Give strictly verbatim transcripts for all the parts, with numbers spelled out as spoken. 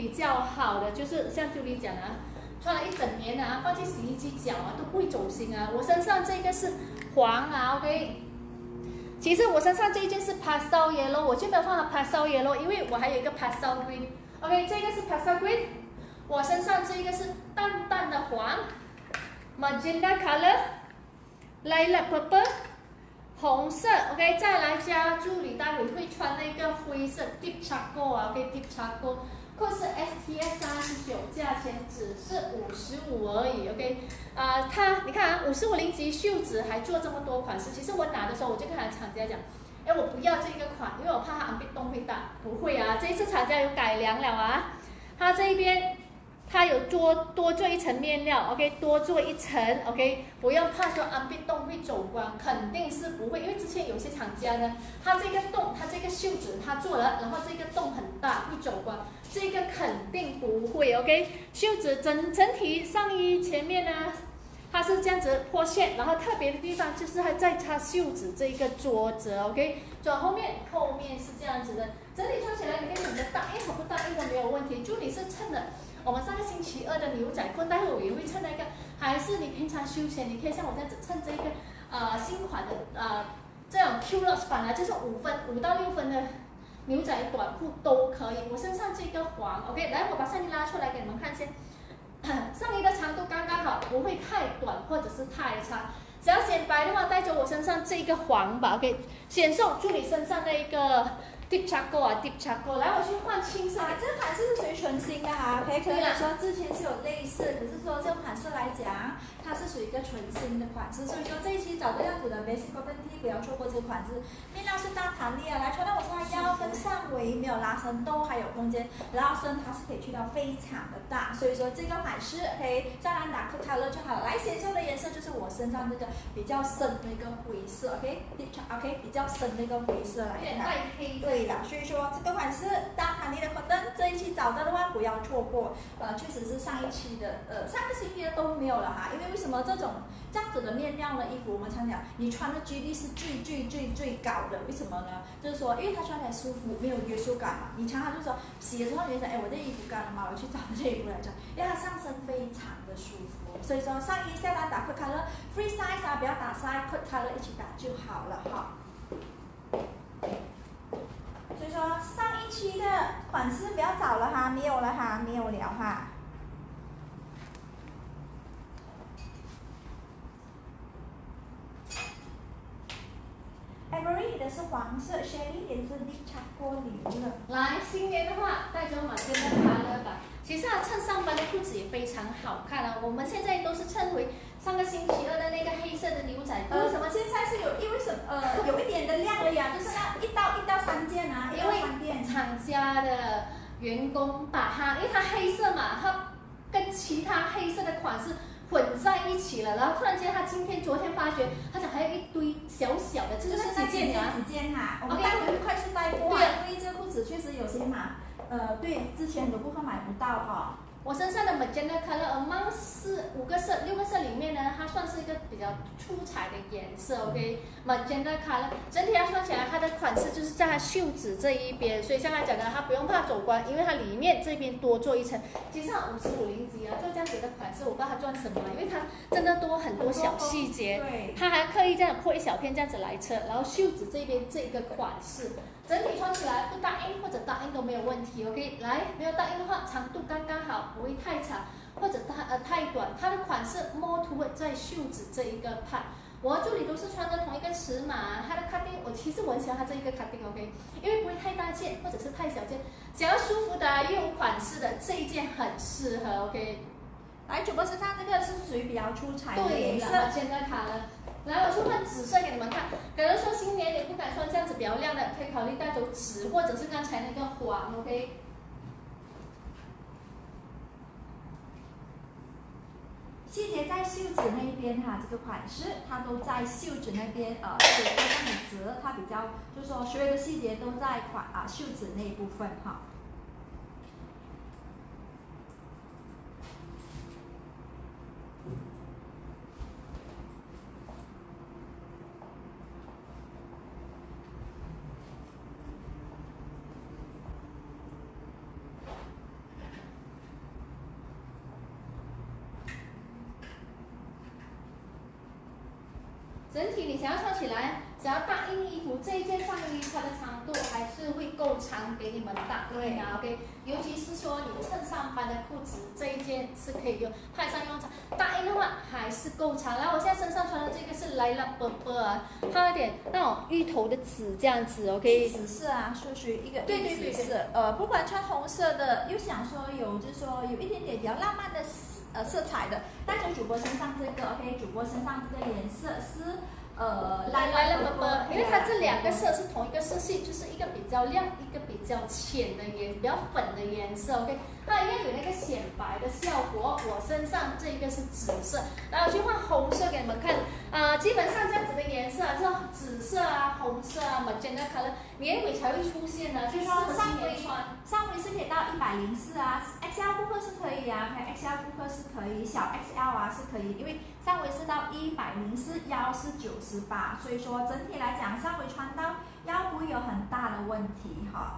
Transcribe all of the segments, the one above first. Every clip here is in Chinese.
比较好的，就是像朱莉讲的啊，穿了一整年的啊，放进洗衣机搅啊都不会走心啊。我身上这个是黄啊 ，OK。其实我身上这一件是 pastel yellow， 我就没有放 pastel yellow， 因为我还有一个 pastel green。OK， 这个是 pastel green， 我身上这个是淡淡的黄 ，magenta color，lilac purple。红色 ，OK， 再来加助理待会会穿那个灰色 deep charcoal 啊 ，OK，deep charcoal， 扣是 S T S 三十九，价钱只是五十五而已 ，OK， 啊、呃，它你看啊，五十五零级袖子还做这么多款式，其实我拿的时候我就跟厂家讲，哎，我不要这个款，因为我怕它安壁洞会大，不会啊，这一次厂家有改良了啊，它这一边。它有多多做一层面料 ，OK， 多做一层 ，OK， 不用怕说安壁洞会走光，肯定是不会，因为之前有些厂家呢，它这个洞，它这个袖子它做了，然后这个洞很大会走光，这个肯定不会 ，OK， 袖子整整体上衣前面呢，它是这样子破线，然后特别的地方就是它在它袖子这一个桌子 ，OK， 转后面后面是这样子的，整体穿起来你可以选择大衣和不大衣都没有问题，就你是衬的。我们上个星期二的牛仔裤，待会我也会衬那个，还是你平常休闲，你可以像我这样子衬这个呃新款的呃这种 Q Loss 版啊，就是五分五到六分的牛仔短裤都可以。我身上这个黄 ，OK， 来我把上衣拉出来给你们看先，上衣的长度刚刚好，不会太短或者是太长。想要显白的话，带着我身上这个黄吧 ，OK， 显瘦助理身上的一个。Deep charcoal 啊 ，Deep charcoal， 来我去换青色。 啊，这个款式是属于纯新的哈 ，OK， 可以说之前是有类似，可是说这个款式来讲，它是属于一个纯新的款式，所以说这一期找这样子的 basic cotton tee， 不要错过这个款式。面料是大弹力啊，来穿到我身上腰跟上围没有拉伸都还有空间，拉伸它是可以去到非常的大，所以说这个款式 OK， 再来打 color 就好了。来显瘦的颜色就是我身上这个比较深的一个灰色 ，OK，deep OK 比较深的一个灰色来看， 带黑的。 对的，所以说这个款式大弹力的 cotton， 这一期找到的话不要错过。呃，确实是上一期的，呃，上个星期的都没有了哈。因为为什么这种这样子的面料的衣服，我们常讲，你穿的 G D 是最最最最高的，为什么呢？就是说，因为它穿起来舒服，没有约束感嘛。你常常就说洗的时候，你就想，哎，我这衣服干了吗？我去找这衣服来穿，因为它上身非常的舒服。所以说上衣下单打 cut color free size 啊，不要打 size cut color 一起打就好了哈。所以说上一期的款式不要找了哈，没有了哈，没有了哈。Avery 的是黄色 ，Shelly 也是 deep charcoal 流的。 来，新年的话带着马跟的卡勒吧。其实啊，衬上班的裤子也非常好看啊。我们现在都是衬回上个星期二的那个黑色的牛仔裤。 为什么现在是有因为什呃有一点的量了呀？就是那一到一到三件啊， 因为厂家的员工把它，因为它黑色嘛，它跟其他黑色的款式混在一起了，然后突然间他今天昨天发觉，他讲还有一堆小小的，这就是几件啊？ 几件哈，我们待会快速带过啊，因为这个裤子确实有些码，呃，对，之前很多顾客买不到哈。 我身上的 magenta color among 四五个色六个色里面呢，它算是一个比较出彩的颜色 ，OK，magenta color， 整体要穿起来，它的款式就是在它袖子这一边，所以像他讲的，它不用怕走光，因为它里面这边多做一层。其实五十五零级啊，做这样子的款式，我不知道它赚什么，因为它真的多很多小细节， 对， 它还刻意这样破一小片这样子来测，然后袖子这边这个款式。整体穿起来不大印或者大印都没有问题 ，OK。来，没有大印的话，长度刚刚好，不会太长或者太呃太短。它的款式 more toward 在袖子这一个 part。我和助理都是穿的同一个尺码，它的 cutting 我其实我很喜欢它这一个 cutting，OK， 因为不会太大件或者是太小件，想要舒服的又有款式的这一件很适合 ，OK。 来，主播身上这个是属于比较出彩的颜色， 现在卡了。来，我去换紫色给你们看。可能说新年你不敢穿这样子比较亮的，可以考虑带走紫，或者是刚才那个黄 ，OK。 细节在袖子那一边哈，这个款式它都在袖子那边，呃，是非常的折，它比较就是说所有的细节都在款啊袖子那一部分哈。 整体你想要穿起来，想要大印衣服，这一件上衣它的长度还是会够长给你们搭配的 ，OK。尤其是说你衬上班的裤子，这一件是可以用派上用场。大印的话还是够长。然后我现在身上穿的这个是来了波波啊，它有点那种芋头的紫这样子 ，OK。 紫色啊，是属于一个对对对紫色。呃，不管穿红色的，又想说有就是说有一点点比较浪漫的呃色彩的，带着主播身上这个 ，OK， 主播身上这个颜色是。呃， 来来了波波，因为它这两个色是同一个色系，就是一个比较亮，一个比较浅的颜，比较粉的颜色 ，OK。它一样有那个显白的效果。我身上这个是紫色，然后我去换红色给你们看。啊、呃，基本上这样子的颜色，这种紫色啊、红色啊、magenta color 年尾才会出现的，就是说上围穿， 上围是可以到一百零四啊 ，X L 顾客是可以啊 ，X L 顾客是可以，小 X L 啊是可以，因为上围是到一百零四，腰是九十八，所以说整体来讲，上围穿到腰不会有很大的问题哈。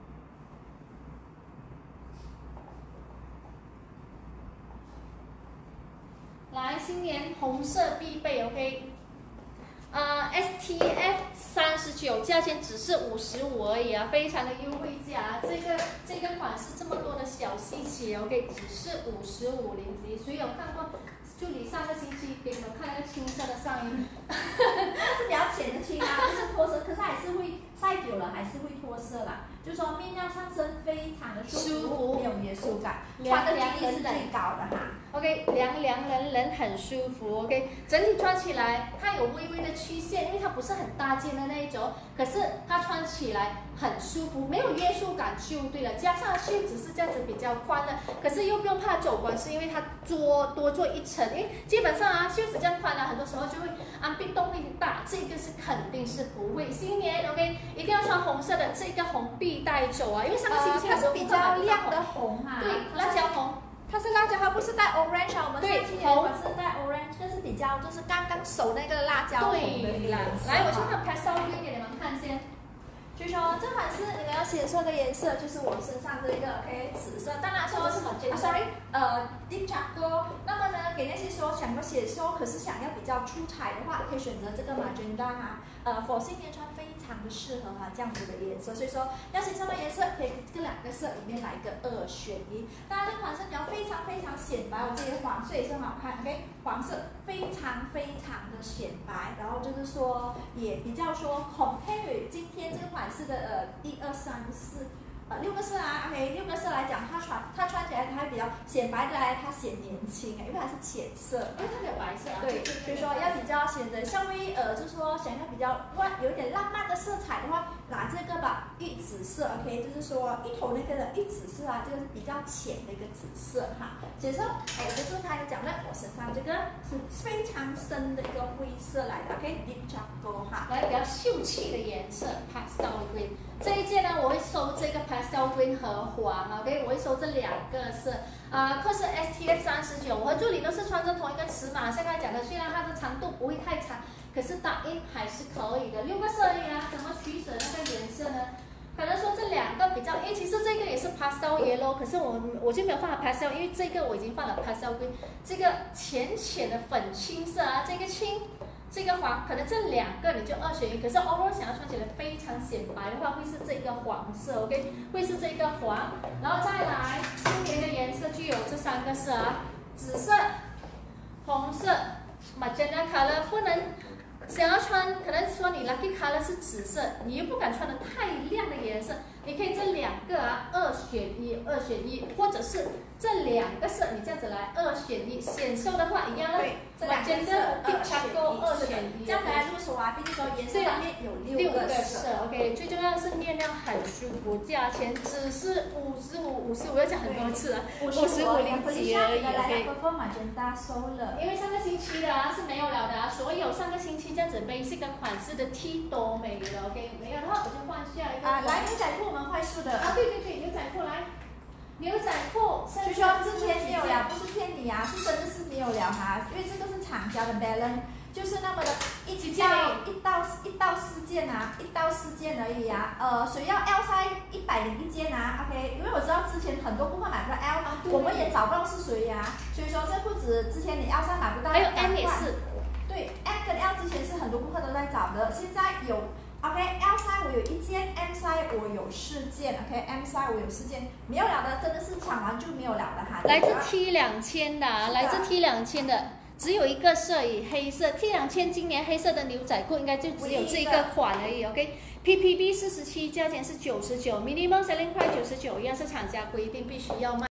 来，新年红色必备 ，OK。呃 ，S T F 三十九，价钱只是五十五而已啊，非常的优惠价。这个这个款式这么多的小细节 ，OK， 只是五十五零级。谁有看过？就你上个星期给你们看那个青色的上衣， 是比较浅的青啊，不是脱色，可是还是会晒久了还是会脱色啦。就说面料上身非常的舒服，没有约束感，穿的比例是最高的哈。 OK， 凉凉冷冷很舒服 ，OK， 整体穿起来它有微微的曲线，因为它不是很大件的那一种，可是它穿起来很舒服，没有约束感就对了。加上袖子是这样子比较宽的，可是又不用怕走光，是因为它多多做一层，因为基本上啊袖子这样宽了，很多时候就会安壁动力大，这个是肯定是不会。新年 OK， 一定要穿红色的，这个红必带走啊，因为上个星期、 呃、它是比较亮的红哈、啊， 对，辣椒红。 它是辣椒，它不是带 orange 啊，我们上期的款是带 orange， 这是比较就是刚刚熟那个辣椒红的那个颜色。 来，我去看 pastel green 给你们看先。 所以说这款是你们要显色的颜色，就是我身上这一个 OK 紫色。当然说是、啊、sorry， 呃 deep charcoal。那么呢，给那些说想要显瘦，可是想要比较出彩的话，可以选择这个 magenta 哈，呃 for 新年穿非常的适合哈这样子的颜色。所以说要显色的颜色，可以这两个色里面来一个二选一。当然这款是比较非常非常显白，我这个黄色也是很好看 ，OK， 黄色非常非常的显白，然后就是说也比较说 compare 今天这个款式的呃一二三四。呃，六个色啊 ，OK， 六个色来讲，它穿它穿起来它比较显白的来，它显年轻啊，因为它是浅色， 因为它没有白色啊。 对，所以说要比较显得稍微呃，就是说想要比较乱，有点浪漫的色彩的话，拿这个吧，玉紫色 ，OK， 就是说一头那个的玉紫色啊，这个是比较浅的一个紫色哈。紫色，哎，就是刚才讲的，我身上这个是非常深的一个灰色来的 ，OK，deep charcoal 哈， 来比较秀气的颜色 ，pastel green。这一件呢，我会收这个 pastel green 和黄 ，OK， 我会收这两个色。啊、呃，克是 S T F 三十九，我和助理都是穿着同一个尺码。像刚才讲的，虽然它的长度不会太长，可是打印还是可以的。六个色而已啊，怎么取舍那个颜色呢？可能说这两个比较，因为其实这个也是 pastel yellow， 可是我我就没有放了 pastel， 因为这个我已经放了 pastel green， 这个浅浅的粉青色啊，这个青。这个黄，可能这两个你就二选一。可是 overall 想要穿起来非常显白的话，会是这个黄色 ，OK， 会是这个黄。然后再来，今年的颜色就有这三个色啊，紫色、红色、magenta color， 不能想要穿，可能说你 lucky color 是紫色，你又不敢穿的太亮的颜色，你可以这两个啊，二选一，二选一，或者是这两个色你这样子来二选一，显瘦的话一样的。 这两个色二选一， 这样子来入手啊，毕竟说颜色方面有六个色 ，OK， 最重要的是面料很舒服，价钱只是五十五，五十五要讲很多次了，五十五零几而已 ，OK。因为上个星期的啊是没有了的啊，所有上个星期这样子 basic 跟款式的 T 都没了 ，OK， 没有的话我就换下一个。 啊，来牛仔裤我们快速的。 啊，对对对，牛仔裤来。牛仔裤， 就说之前没有了，不是骗你啊，是真的是没有了哈，因为这个是厂家的 balance， 就是那么的一到一到一到四件啊，一到四件而已啊。呃，谁要 L size 一百零一件啊 ？OK， 因为我知道之前很多顾客买不到 L，、啊、我们也找不到是谁呀、啊，所以说这裤子之前你 L size 买不到， 还有 M 也是。 对 ，M 跟 L 之前是很很多顾客都在找的。现在有 OK，L size 我有一件 ，M size 我有四件 ，OK，M size 我有四件，没有了的，真的是抢完就没有了的哈。 来自 T 两千的、啊，来自 T 两千的，只有一个色，黑色 T 两千今年黑色的牛仔裤应该就只有这一个款而已 ，OK。P P B 四十七，价钱是九十九 ，minimum selling price 九十九，一样是厂家规定必须要卖。